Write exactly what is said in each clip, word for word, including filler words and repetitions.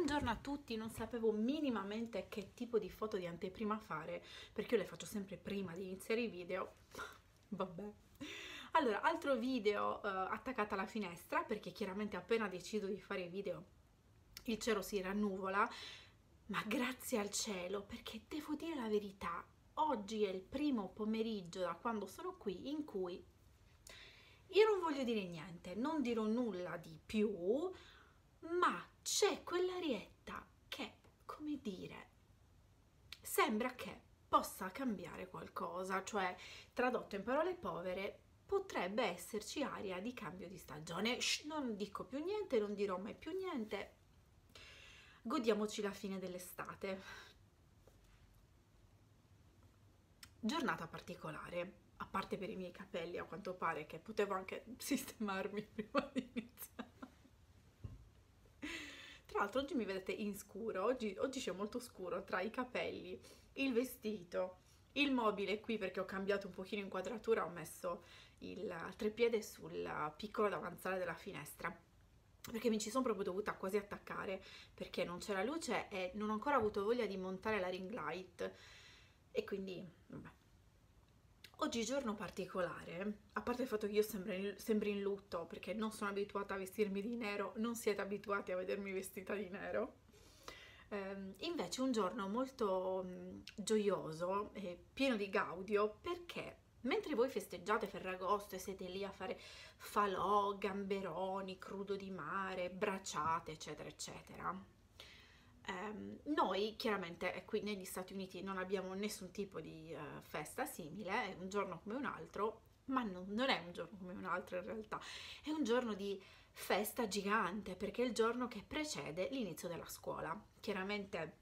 Buongiorno a tutti, non sapevo minimamente che tipo di foto di anteprima fare, perché io le faccio sempre prima di iniziare i video. Vabbè. Allora, altro video eh, attaccato alla finestra, perché chiaramente appena decido di fare i video il cielo si rannuvola, ma grazie al cielo, perché devo dire la verità, oggi è il primo pomeriggio da quando sono qui in cui io non voglio dire niente, non dirò nulla di più, ma c'è quell'arietta che, come dire, sembra che possa cambiare qualcosa, cioè, tradotto in parole povere, potrebbe esserci aria di cambio di stagione. Shh, non dico più niente, non dirò mai più niente. Godiamoci la fine dell'estate. Giornata particolare, a parte per i miei capelli, a quanto pare che potevo anche sistemarmi prima di iniziare. Tra l'altro oggi mi vedete in scuro, oggi, oggi c'è molto scuro tra i capelli, il vestito, il mobile qui perché ho cambiato un pochino inquadratura, ho messo il treppiede sul piccolo davanzale della finestra, perché mi ci sono proprio dovuta quasi attaccare perché non c'era luce e non ho ancora avuto voglia di montare la ring light e quindi vabbè. Oggi giorno particolare, a parte il fatto che io sembro in, sembro in lutto perché non sono abituata a vestirmi di nero, non siete abituati a vedermi vestita di nero. Eh, invece un giorno molto mh, gioioso e pieno di gaudio, perché mentre voi festeggiate Ferragosto e siete lì a fare falò, gamberoni, crudo di mare, braciate, eccetera, eccetera, Um, noi chiaramente qui negli Stati Uniti non abbiamo nessun tipo di uh, festa simile, è un giorno come un altro, ma non, non è un giorno come un altro in realtà, è un giorno di festa gigante perché è il giorno che precede l'inizio della scuola. Chiaramente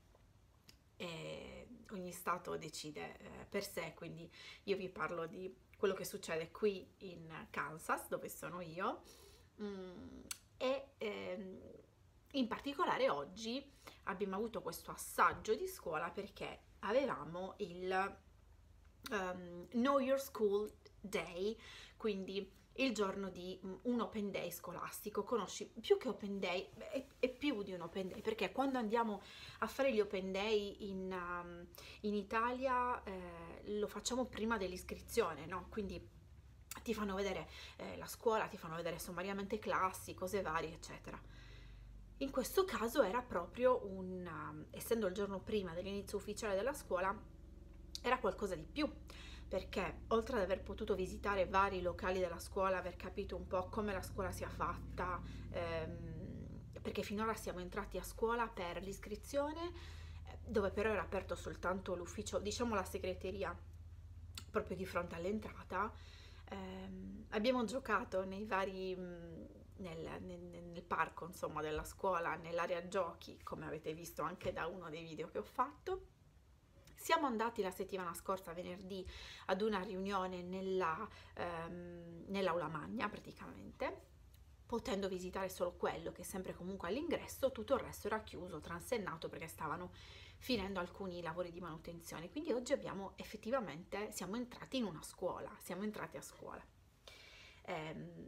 eh, ogni stato decide eh, per sé, quindi io vi parlo di quello che succede qui in Kansas, dove sono io, mm, e ehm, in particolare oggi abbiamo avuto questo assaggio di scuola perché avevamo il um, Know Your School Day, quindi il giorno di un open day scolastico. Conosci, più che open day, è, è più di un open day, perché quando andiamo a fare gli open day in, um, in Italia eh, lo facciamo prima dell'iscrizione, no? Quindi ti fanno vedere eh, la scuola, ti fanno vedere sommariamente classi, cose varie, eccetera. In questo caso era proprio un, um, essendo il giorno prima dell'inizio ufficiale della scuola, era qualcosa di più, perché oltre ad aver potuto visitare vari locali della scuola, aver capito un po' come la scuola sia fatta, ehm, perché finora siamo entrati a scuola per l'iscrizione, dove però era aperto soltanto l'ufficio, diciamo la segreteria, proprio di fronte all'entrata. Eh, abbiamo giocato nei vari, mh, nel, nel, nel parco insomma della scuola, nell'area giochi, come avete visto anche da uno dei video che ho fatto. Siamo andati la settimana scorsa, venerdì, ad una riunione nella, ehm, nell'aula magna praticamente, potendo visitare solo quello che è sempre comunque all'ingresso, tutto il resto era chiuso, transennato perché stavano finendo alcuni lavori di manutenzione. Quindi oggi abbiamo effettivamente, siamo entrati in una scuola, siamo entrati a scuola. Ehm,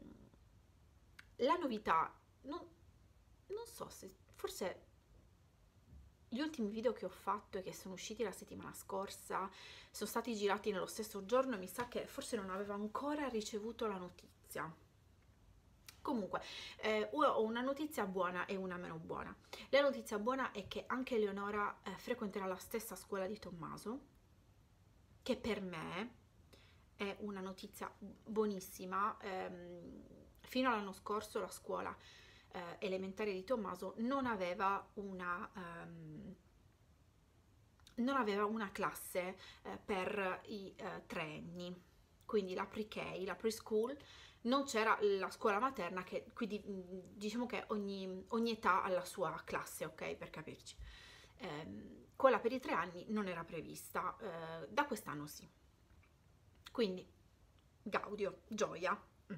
la novità, non, non so se, forse gli ultimi video che ho fatto e che sono usciti la settimana scorsa sono stati girati nello stesso giorno e mi sa che forse non avevo ancora ricevuto la notizia. Comunque, eh, ho una notizia buona e una meno buona. La notizia buona è che anche Eleonora eh, frequenterà la stessa scuola di Tommaso, che per me è una notizia buonissima. Ehm, fino all'anno scorso la scuola eh, elementare di Tommaso non aveva una... Um, non aveva una classe eh, per i eh, tre anni, quindi la pre-K, la preschool, non c'era la scuola materna, che quindi diciamo che ogni, ogni età ha la sua classe, ok, per capirci. Eh, quella per i tre anni non era prevista, eh, da quest'anno sì. Quindi gaudio, gioia. Mm.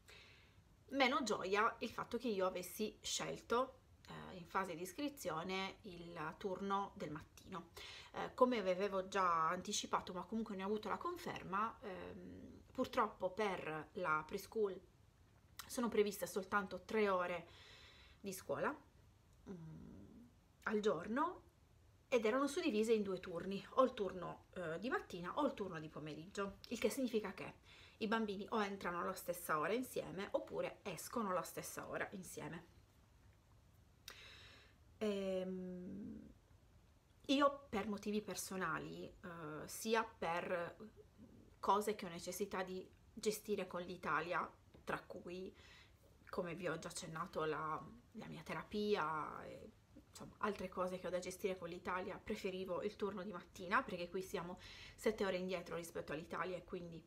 Meno gioia il fatto che io avessi scelto eh, in fase di iscrizione il turno del mattino. Eh, come avevo già anticipato, ma comunque ne ho avuto la conferma, ehm, purtroppo per la preschool sono previste soltanto tre ore di scuola. Mm. al giorno ed erano suddivise in due turni, o il turno eh, di mattina o il turno di pomeriggio, il che significa che i bambini o entrano alla stessa ora insieme oppure escono alla stessa ora insieme. Ehm, io per motivi personali, eh, sia per cose che ho necessità di gestire con l'Italia, tra cui, come vi ho già accennato, la, la mia terapia e insomma altre cose che ho da gestire con l'Italia, preferivo il turno di mattina perché qui siamo sette ore indietro rispetto all'Italia e quindi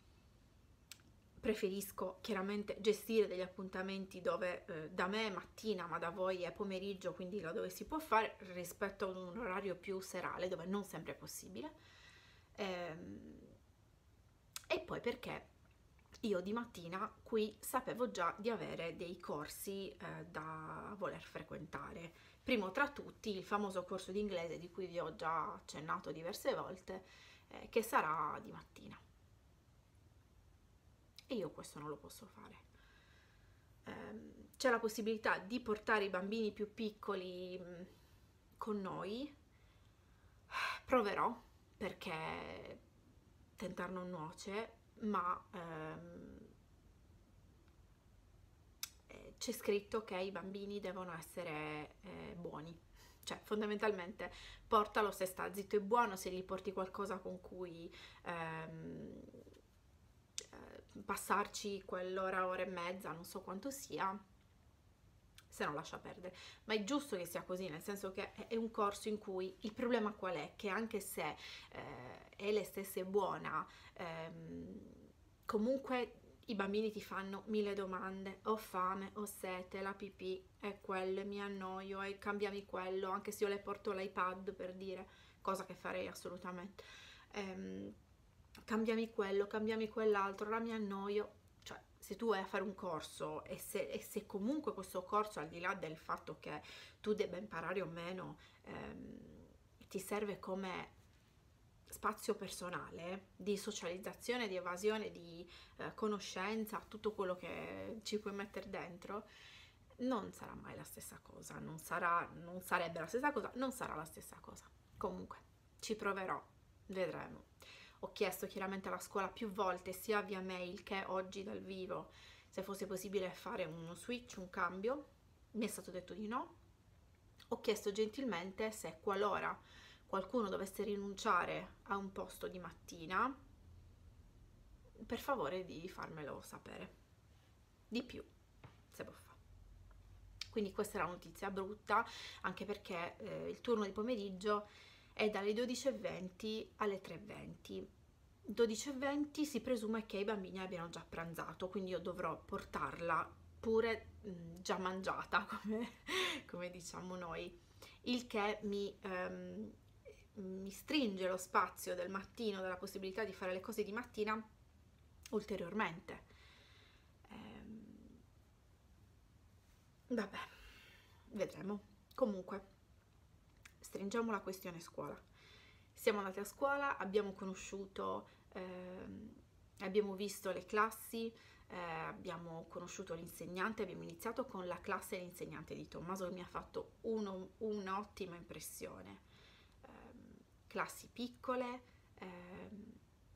preferisco chiaramente gestire degli appuntamenti dove eh, da me è mattina ma da voi è pomeriggio, quindi laddove si può fare, rispetto ad un orario più serale dove non sempre è possibile. Ehm, e poi perché io di mattina qui sapevo già di avere dei corsi eh, da voler frequentare. Primo tra tutti il famoso corso di inglese di cui vi ho già accennato diverse volte, eh, che sarà di mattina. E io questo non lo posso fare. Ehm, c'è la possibilità di portare i bambini più piccoli mh, con noi. Proverò perché tentar non nuoce, ma ehm, c'è scritto che i bambini devono essere eh, buoni, cioè fondamentalmente portalo se sta zitto e buono, se gli porti qualcosa con cui ehm, eh, passarci quell'ora, ora e mezza, non so quanto sia, se no lascia perdere. Ma è giusto che sia così, nel senso che è un corso in cui il problema qual è? Che anche se eh, Ele stessa è buona, ehm, comunque i bambini ti fanno mille domande, ho fame, ho sete, la pipì, è quello, mi annoio, e cambiami quello, anche se io le porto l'iPad per dire, cosa che farei assolutamente. Ehm, cambiami quello, cambiami quell'altro, ora mi annoio. Cioè, se tu vai a fare un corso e se, e se comunque questo corso, al di là del fatto che tu debba imparare o meno, ehm, ti serve come spazio personale di socializzazione, di evasione, di eh, conoscenza, tutto quello che ci puoi mettere dentro, non sarà mai la stessa cosa, non sarà, non sarebbe la stessa cosa, non sarà la stessa cosa. Comunque, ci proverò, vedremo. Ho chiesto chiaramente alla scuola più volte, sia via mail che oggi dal vivo, se fosse possibile fare uno switch, un cambio. Mi è stato detto di no. Ho chiesto gentilmente se qualora qualcuno dovesse rinunciare a un posto di mattina, per favore di farmelo sapere. Di più, se può fare. Quindi questa è la notizia brutta, anche perché eh, il turno di pomeriggio è dalle dodici e venti alle tre e venti. dodici e venti si presume che i bambini abbiano già pranzato, quindi io dovrò portarla pure mh, già mangiata, come, come diciamo noi, il che mi, ehm, mi stringe lo spazio del mattino, della possibilità di fare le cose di mattina ulteriormente. Ehm, vabbè, vedremo. Comunque, stringiamo la questione scuola. Siamo andati a scuola, abbiamo conosciuto, ehm, abbiamo visto le classi, eh, abbiamo conosciuto l'insegnante, abbiamo iniziato con la classe e l'insegnante di Tommaso che mi ha fatto uno, un'ottima impressione. Ehm, classi piccole, ehm,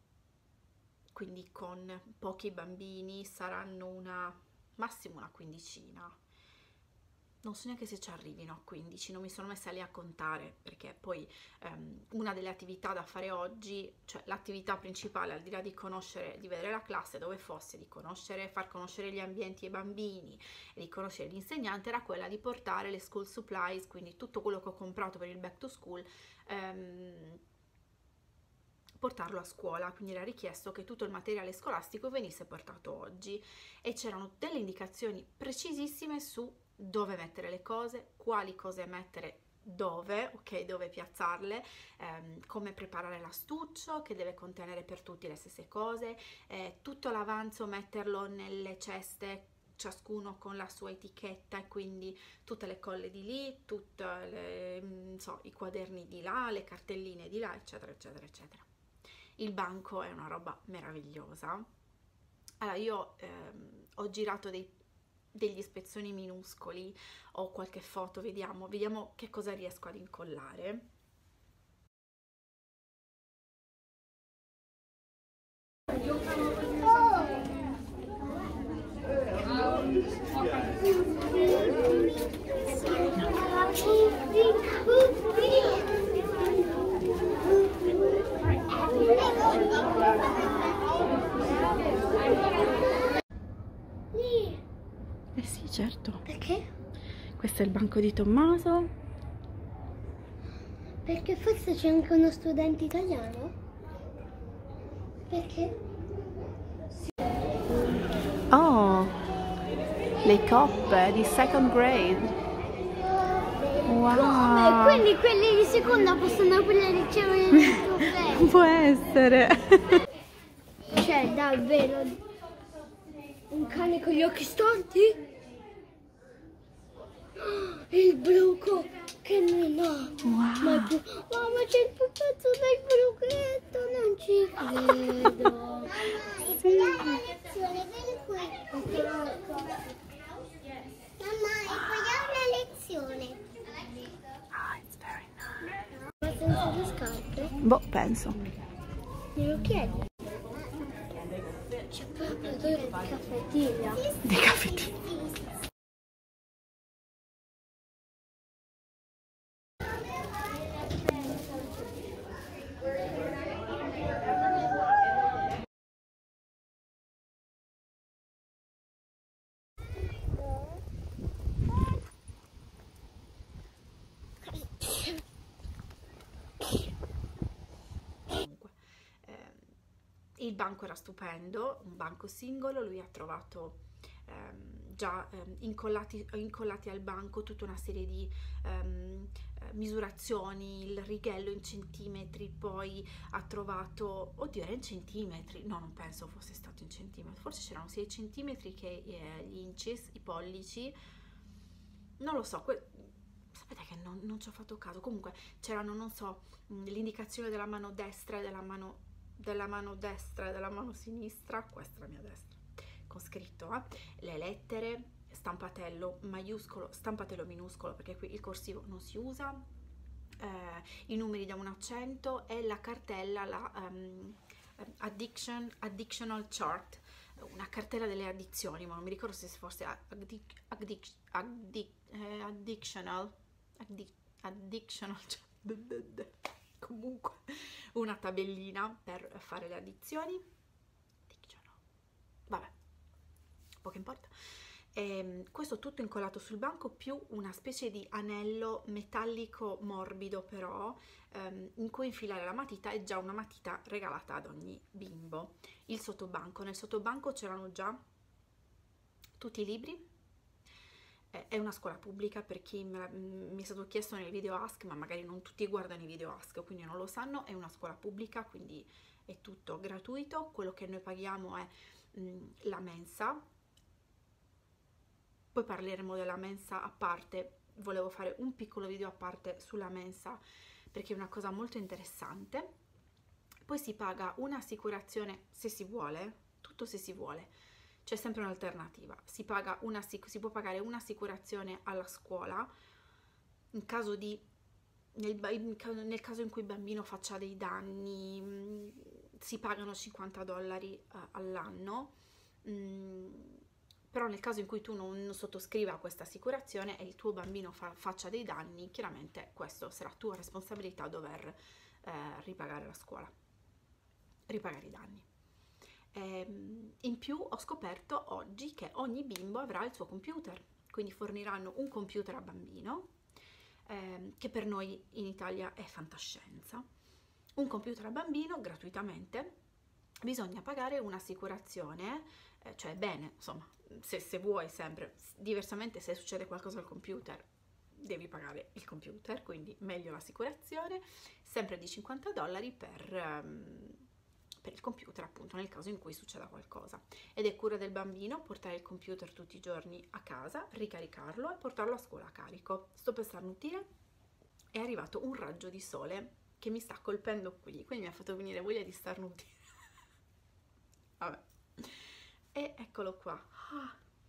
quindi con pochi bambini, saranno una, massimo una quindicina. Non so neanche se ci arrivino a quindici, non mi sono messa lì a contare perché poi um, una delle attività da fare oggi, cioè l'attività principale al di là di conoscere, di vedere la classe dove fosse, di conoscere, far conoscere gli ambienti ai bambini e di conoscere l'insegnante era quella di portare le school supplies, quindi tutto quello che ho comprato per il back to school, um, portarlo a scuola, quindi era richiesto che tutto il materiale scolastico venisse portato oggi e c'erano delle indicazioni precisissime su dove mettere le cose, quali cose mettere dove, ok, dove piazzarle, ehm, come preparare l'astuccio che deve contenere per tutti le stesse cose, eh, tutto l'avanzo metterlo nelle ceste ciascuno con la sua etichetta e quindi tutte le colle di lì, tutti so, i quaderni di là, le cartelline di là, eccetera, eccetera, eccetera. Il banco è una roba meravigliosa. Allora, io ehm, ho girato dei degli spezzoni minuscoli o qualche foto, vediamo, vediamo che cosa riesco ad incollare. Eh sì, certo. Perché? Questo è il banco di Tommaso. Perché forse c'è anche uno studente italiano? Perché? Oh, le coppe di second grade. Wow. Come? Quindi quelli di seconda possono pure ricevere il trofeo? Può essere. C'è davvero un cane con gli occhi storti? Il bruco che non ha. Wow. Ma il bru- Mamma, c'è il pupazzo del bruchetto, non ci credo. Sì. La lezione, vieni qui. Mamma, impariamo la lezione. Ah, it's very nice. Ma senza le scarpe? Boh, penso. Glielo chiedi? C'è proprio odore di caffettina. Dei caffettini. Comunque, ehm, il banco era stupendo, un banco singolo, lui ha trovato ehm, già ehm, incollati, incollati al banco tutta una serie di ehm, eh, misurazioni, il righello in centimetri, poi ha trovato, oddio era in centimetri, no non penso fosse stato in centimetri, forse c'erano sia i centimetri che eh, gli inches, i pollici, non lo so, que- sapete che non, non ci ho fatto caso, comunque c'erano, non so, l'indicazione della mano destra e della mano, della mano destra e della mano sinistra, questa è la mia destra, con scritto eh, le lettere, stampatello maiuscolo, stampatello minuscolo, perché qui il corsivo non si usa, eh, i numeri da un a cento e la cartella, la um, addiction, addictional chart, una cartella delle addizioni, ma non mi ricordo se fosse addic, addic, addic, eh, addictional, addic, addictional, comunque una tabellina per fare le addizioni, addictional, vabbè, poco importa. E questo tutto incollato sul banco più una specie di anello metallico morbido però ehm, in cui infilare la matita, è già una matita regalata ad ogni bimbo. Il sottobanco, nel sottobanco c'erano già tutti i libri, eh, è una scuola pubblica per chi me, mi è stato chiesto nel video Ask, ma magari non tutti guardano i video Ask, quindi non lo sanno, è una scuola pubblica, quindi è tutto gratuito. Quello che noi paghiamo è mh, la mensa. Poi parleremo della mensa a parte, volevo fare un piccolo video a parte sulla mensa perché è una cosa molto interessante. Poi si paga un'assicurazione se si vuole, tutto se si vuole, c'è sempre un'alternativa, si, paga una, si può pagare un'assicurazione alla scuola in caso di, nel, nel caso in cui il bambino faccia dei danni, si pagano cinquanta dollari uh, all'anno. Mm, però nel caso in cui tu non, non sottoscriva questa assicurazione e il tuo bambino fa, faccia dei danni, chiaramente questo sarà tua responsabilità dover eh, ripagare la scuola, ripagare i danni. E, in più ho scoperto oggi che ogni bimbo avrà il suo computer, quindi forniranno un computer a bambino, eh, che per noi in Italia è fantascienza, un computer a bambino gratuitamente. Bisogna pagare un'assicurazione, eh, cioè bene, insomma, se, se vuoi sempre, diversamente se succede qualcosa al computer devi pagare il computer, quindi meglio l'assicurazione, sempre di cinquanta dollari per, um, per il computer, appunto nel caso in cui succeda qualcosa. Ed è cura del bambino portare il computer tutti i giorni a casa, ricaricarlo e portarlo a scuola a carico. Sto per starnutire, è arrivato un raggio di sole che mi sta colpendo qui, quindi mi ha fatto venire voglia di starnutire. Vabbè, e eccolo qua, ah,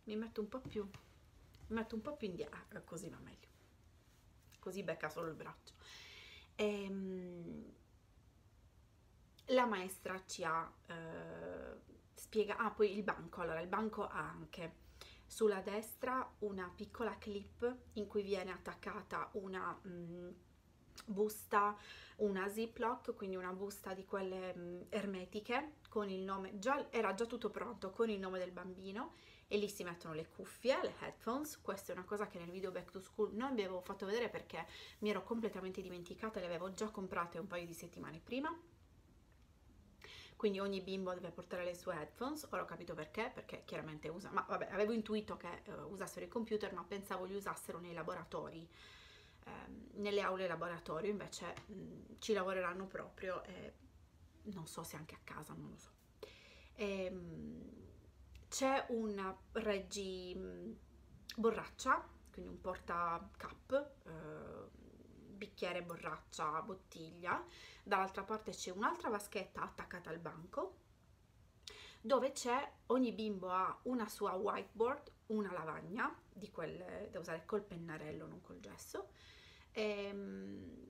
mi metto un po' più, mi metto un po' più indietro, ah, così va meglio, così becca solo il braccio. Ehm, la maestra ci ha eh, spiegato, ah poi il banco, allora il banco ha anche sulla destra una piccola clip in cui viene attaccata una mh, busta, una ziploc, quindi una busta di quelle mh, ermetiche con il nome, già, era già tutto pronto con il nome del bambino, e lì si mettono le cuffie, le headphones. Questa è una cosa che nel video Back to School non vi avevo fatto vedere perché mi ero completamente dimenticata, le avevo già comprate un paio di settimane prima. Quindi ogni bimbo deve portare le sue headphones. Ora ho capito perché, perché chiaramente usa, ma vabbè, avevo intuito che uh, usassero il computer, ma pensavo li usassero nei laboratori, ehm, nelle aule laboratorio, invece mh, ci lavoreranno proprio, e non so se anche a casa, non lo so. Ehm, c'è un reggi mh, borraccia, quindi un porta cup, eh, bicchiere, borraccia, bottiglia. Dall'altra parte c'è un'altra vaschetta attaccata al banco, dove c'è, ogni bimbo ha una sua whiteboard, una lavagna, di quelle da usare col pennarello, non col gesso, ehm,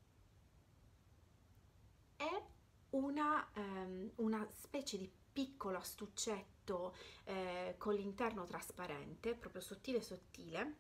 e una, ehm, una specie di piccolo astuccetto eh, con l'interno trasparente, proprio sottile sottile,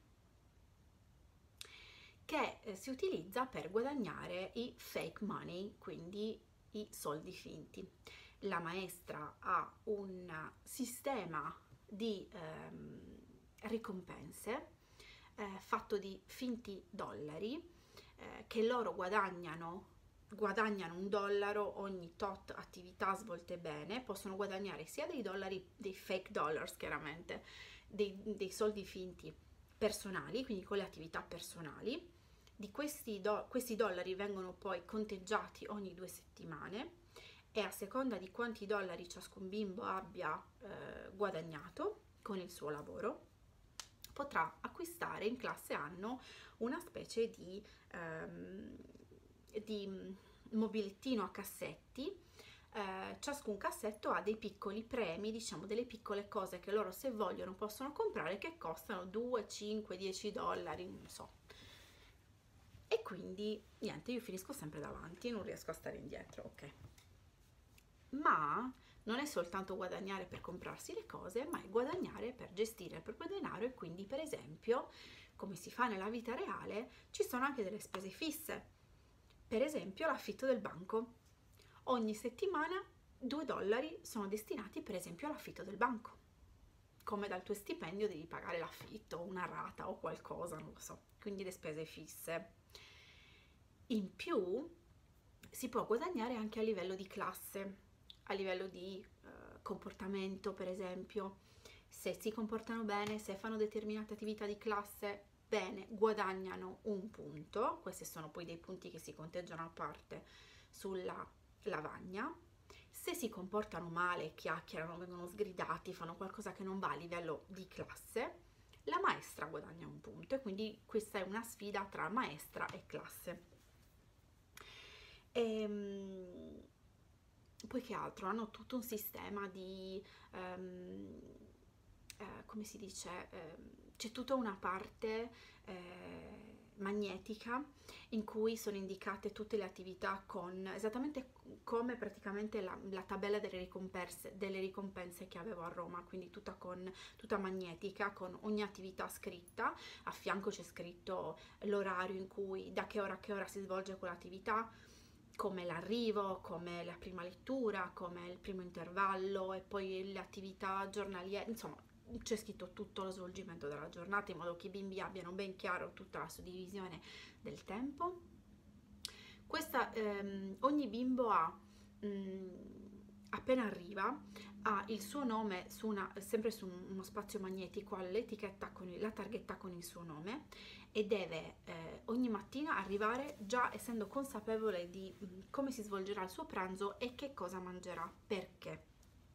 che eh, si utilizza per guadagnare i fake money, quindi i soldi finti. La maestra ha un sistema di ehm, ricompense eh, fatto di finti dollari eh, che loro guadagnano guadagnano un dollaro ogni tot attività svolte bene. Possono guadagnare sia dei dollari, dei fake dollars chiaramente, dei, dei soldi finti personali, quindi con le attività personali. Di questi, do, questi dollari vengono poi conteggiati ogni due settimane, e a seconda di quanti dollari ciascun bimbo abbia eh, guadagnato con il suo lavoro, potrà acquistare in classe anno una specie di, ehm, di mobilettino a cassetti. Eh, ciascun cassetto ha dei piccoli premi, diciamo delle piccole cose che loro, se vogliono, possono comprare, che costano due, cinque, dieci dollari, non so. E quindi niente, io finisco sempre davanti, non riesco a stare indietro, ok. Ma non è soltanto guadagnare per comprarsi le cose, ma è guadagnare per gestire il proprio denaro. E quindi, per esempio, come si fa nella vita reale, ci sono anche delle spese fisse. Per esempio l'affitto del banco. Ogni settimana due dollari sono destinati, per esempio, all'affitto del banco. Come dal tuo stipendio devi pagare l'affitto, una rata o qualcosa, non lo so. Quindi le spese fisse. In più si può guadagnare anche a livello di classe, a livello di eh, comportamento, per esempio. Se si comportano bene, se fanno determinate attività di classe bene, guadagnano un punto. Questi sono poi dei punti che si conteggiano a parte sulla lavagna. Se si comportano male, chiacchierano, vengono sgridati, fanno qualcosa che non va a livello di classe, la maestra guadagna un punto. E quindi questa è una sfida tra maestra e classe. E poi che altro? Hanno tutto un sistema di um, eh, come si dice, eh, c'è tutta una parte eh, magnetica in cui sono indicate tutte le attività, con esattamente come praticamente la, la tabella delle ricompense, delle ricompense che avevo a Roma, quindi tutta, con, tutta magnetica, con ogni attività scritta. A fianco c'è scritto l'orario in cui, da che ora a che ora si svolge quell'attività, come l'arrivo, come la prima lettura, come il primo intervallo, e poi le attività giornaliere. Insomma, c'è scritto tutto lo svolgimento della giornata, in modo che i bimbi abbiano ben chiaro tutta la suddivisione del tempo. Questa, ehm, ogni bimbo ha, mh, appena arriva, ha il suo nome su una, sempre su uno spazio magnetico, ha l'etichetta con il, la targhetta con il suo nome, e deve eh, ogni mattina arrivare già essendo consapevole di mh, come si svolgerà il suo pranzo e che cosa mangerà. Perché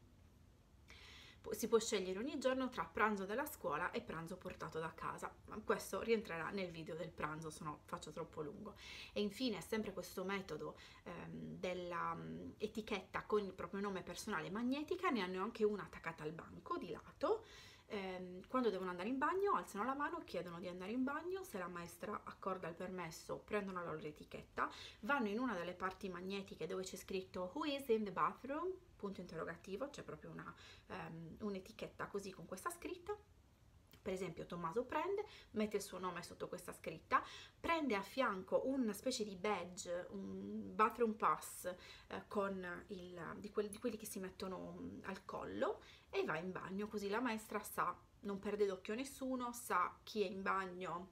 si può scegliere ogni giorno tra pranzo della scuola e pranzo portato da casa. Questo rientrerà nel video del pranzo, se no faccio troppo lungo. E infine, sempre questo metodo ehm, della um, etichetta con il proprio nome personale magnetica, ne hanno anche una attaccata al banco di lato, ehm, quando devono andare in bagno alzano la mano, chiedono di andare in bagno, se la maestra accorda il permesso prendono la loro etichetta, vanno in una delle parti magnetiche dove c'è scritto who is in the bathroom, punto interrogativo, c'è proprio una, um, un'etichetta così con questa scritta. Per esempio Tommaso prende, mette il suo nome sotto questa scritta, prende a fianco una specie di badge, un bathroom pass eh, con il, di, quelli, di quelli che si mettono um, al collo, e va in bagno, così la maestra sa, non perde d'occhio nessuno, sa chi è in bagno,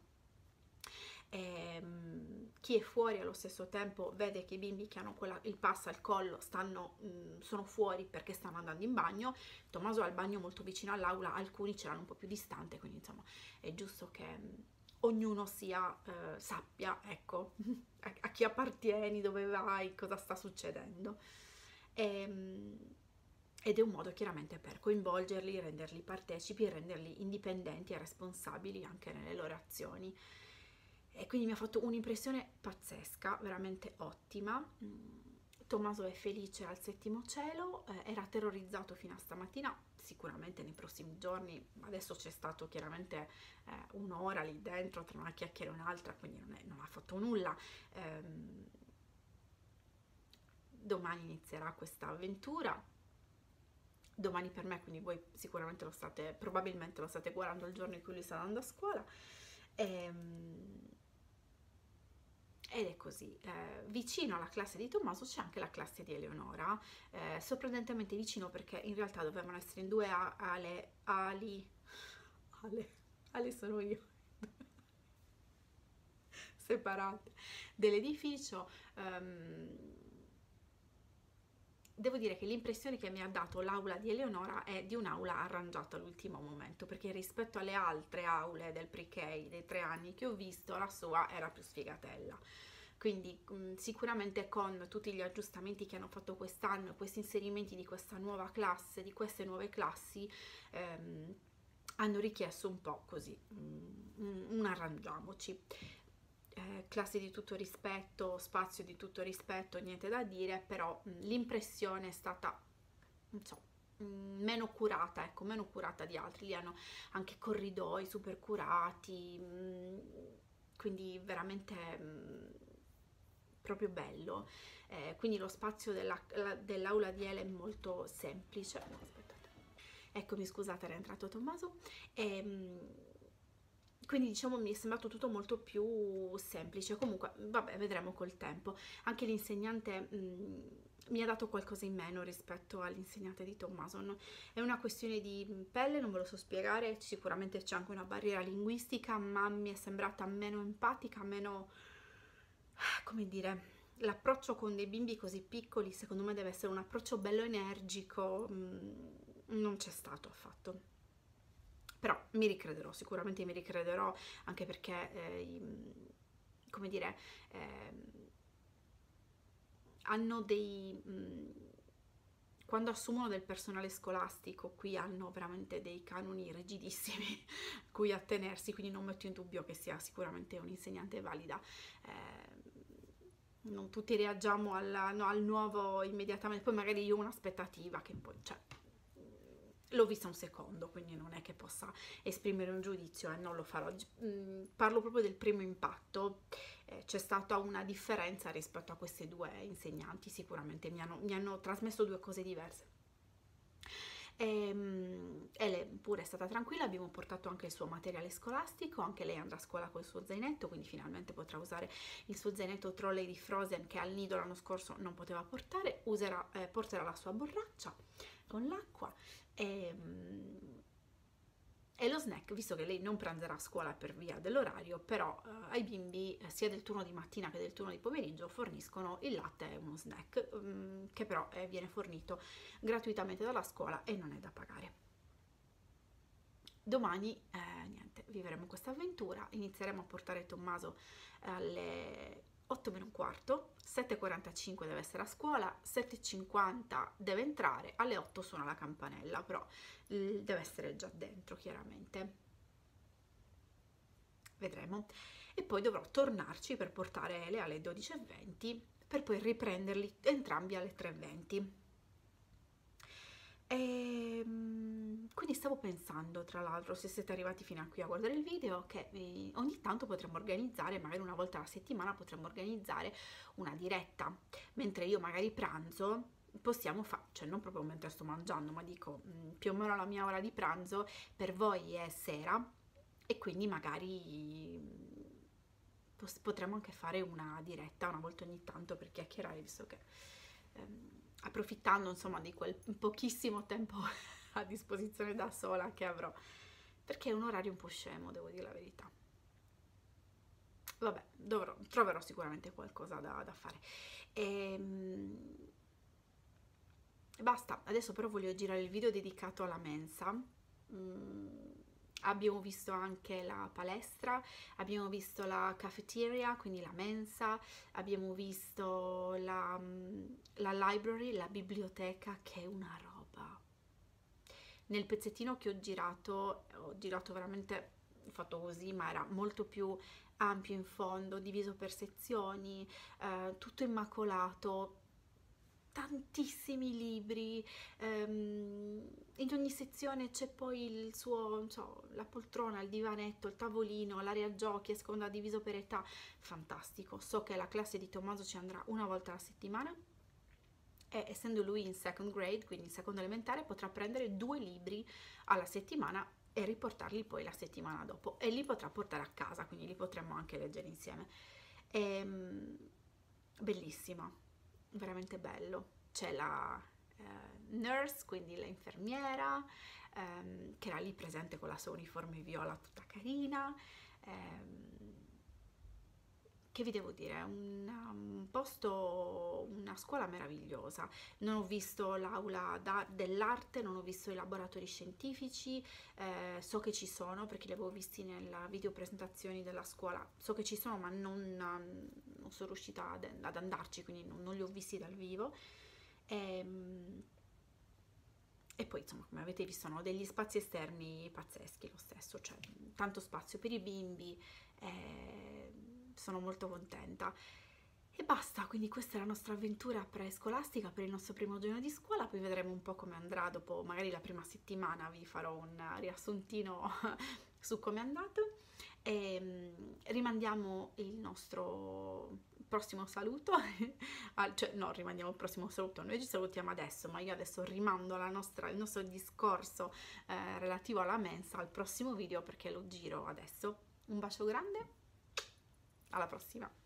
ehm, chi è fuori allo stesso tempo, vede che i bimbi che hanno quella, il pass al collo stanno, mh, sono fuori perché stanno andando in bagno. Tommaso ha il bagno molto vicino all'aula, alcuni ce l'hanno un po' più distante, quindi insomma è giusto che mh, ognuno sia, eh, sappia, ecco, a, a chi appartieni, dove vai, cosa sta succedendo. E, mh, ed è un modo chiaramente per coinvolgerli, renderli partecipi, renderli indipendenti e responsabili anche nelle loro azioni. E quindi mi ha fatto un'impressione pazzesca, veramente ottima. Tommaso è felice al settimo cielo, eh, era terrorizzato fino a stamattina, sicuramente nei prossimi giorni, adesso c'è stato chiaramente eh, un'ora lì dentro tra una chiacchiera e un'altra, quindi non, è, non ha fatto nulla. Ehm, domani inizierà questa avventura, domani per me, quindi voi sicuramente lo state, probabilmente lo state guardando il giorno in cui lui sta andando a scuola. Ehm, Ed è così, eh, vicino alla classe di Tommaso c'è anche la classe di Eleonora, eh, sorprendentemente vicino perché in realtà dovevano essere in due a- ale, ali, ale, ale sono io, separate dell'edificio. Um, devo dire che l'impressione che mi ha dato l'aula di Eleonora è di un'aula arrangiata all'ultimo momento, perché rispetto alle altre aule del pre-K dei tre anni che ho visto, la sua era più sfigatella. Quindi mh, sicuramente con tutti gli aggiustamenti che hanno fatto quest'anno, questi inserimenti di questa nuova classe, di queste nuove classi, ehm, hanno richiesto un po' così, mh, un arrangiamoci. Eh, classe di tutto rispetto, spazio di tutto rispetto, niente da dire, però mh, l'impressione è stata, non so, mh, meno curata, ecco, meno curata di altri. Lì hanno anche corridoi super curati, mh, quindi veramente mh, proprio bello. Eh, quindi lo spazio della, la, dell'aula di Ele è molto semplice. No, aspettate. Eccomi, scusate, era entrato Tommaso. E, mh, quindi diciamo mi è sembrato tutto molto più semplice. Comunque vabbè, vedremo col tempo. Anche l'insegnante mh, mi ha dato qualcosa in meno rispetto all'insegnante di Tommaso. No? È una questione di pelle, non ve lo so spiegare, sicuramente c'è anche una barriera linguistica, ma mi è sembrata meno empatica, meno, come dire, l'approccio con dei bimbi così piccoli secondo me deve essere un approccio bello energico, mh, non c'è stato affatto. Però mi ricrederò, sicuramente mi ricrederò, anche perché, eh, come dire, eh, hanno dei... Mh, quando assumono del personale scolastico, qui hanno veramente dei canoni rigidissimi cui attenersi, quindi non metto in dubbio che sia sicuramente un'insegnante valida. Eh, non tutti reagiamo alla, no, al nuovo immediatamente, poi magari io ho un'aspettativa che poi, cioè, l'ho vista un secondo, quindi non è che possa esprimere un giudizio e eh, non lo farò. Mm, parlo proprio del primo impatto. Eh, c'è stata una differenza rispetto a queste due insegnanti, sicuramente mi hanno, mi hanno trasmesso due cose diverse. E, um, e lei pure è stata tranquilla, abbiamo portato anche il suo materiale scolastico, anche lei andrà a scuola col suo zainetto, quindi finalmente potrà usare il suo zainetto trolley di Frozen che al nido l'anno scorso non poteva portare, userà, eh, porterà la sua borraccia con l'acqua. E, e lo snack, visto che lei non pranzerà a scuola per via dell'orario, però eh, ai bimbi eh, sia del turno di mattina che del turno di pomeriggio forniscono il latte e uno snack um, che però eh, viene fornito gratuitamente dalla scuola e non è da pagare. Domani eh, niente, vivremo questa avventura, inizieremo a portare Tommaso alle otto meno un quarto, sette e quarantacinque deve essere a scuola, sette e cinquanta deve entrare, alle otto suona la campanella, però eh, deve essere già dentro chiaramente. Vedremo. E poi dovrò tornarci per portare Ele alle dodici e venti per poi riprenderli entrambi alle tre e venti. E mm, quindi stavo pensando, tra l'altro, se siete arrivati fino a qui a guardare il video, che eh, ogni tanto potremmo organizzare, magari una volta alla settimana potremmo organizzare una diretta, mentre io magari pranzo, possiamo fare, cioè non proprio mentre sto mangiando, ma dico mm, più o meno la mia ora di pranzo, per voi è sera, e quindi magari mm, pos- potremmo anche fare una diretta una volta ogni tanto per chiacchierare, visto che ehm, approfittando insomma di quel pochissimo tempo a disposizione da sola che avrò, perché è un orario un po' scemo, devo dire la verità. Vabbè, dovrò, troverò sicuramente qualcosa da, da fare. E, basta, adesso però voglio girare il video dedicato alla mensa. Mm, abbiamo visto anche la palestra, abbiamo visto la cafeteria, quindi la mensa, abbiamo visto la, la library, la biblioteca, che è una roba. Nel pezzettino che ho girato, ho girato veramente fatto così, ma era molto più ampio in fondo, diviso per sezioni, eh, tutto immacolato, tantissimi libri, ehm, in ogni sezione c'è poi il suo, non so, la poltrona, il divanetto, il tavolino, l'area giochi, a seconda diviso per età, fantastico. So che la classe di Tommaso ci andrà una volta alla settimana e essendo lui in second grade, quindi in seconda elementare, potrà prendere due libri alla settimana e riportarli poi la settimana dopo e li potrà portare a casa, quindi li potremo anche leggere insieme. Ehm, bellissima, veramente bello. C'è la eh, nurse, quindi l'infermiera, ehm, che era lì presente con la sua uniforme viola tutta carina. Ehm, che vi devo dire, un, un posto, una scuola meravigliosa. Non ho visto l'aula dell'arte, non ho visto i laboratori scientifici, eh, so che ci sono perché li avevo visti nella video presentazioni della scuola, so che ci sono ma non, non sono riuscita ad, ad andarci, quindi non, non li ho visti dal vivo. E, e poi insomma, come avete visto, hanno degli spazi esterni pazzeschi lo stesso, cioè tanto spazio per i bimbi. Eh, sono molto contenta. E basta, quindi questa è la nostra avventura prescolastica per il nostro primo giorno di scuola, poi vedremo un po' come andrà dopo, magari la prima settimana vi farò un riassuntino su come è andato e um, rimandiamo il nostro prossimo saluto, cioè no, rimandiamo il prossimo saluto, noi ci salutiamo adesso, ma io adesso rimando la nostra, il nostro discorso eh, relativo alla mensa al prossimo video perché lo giro adesso. Un bacio grande, alla prossima!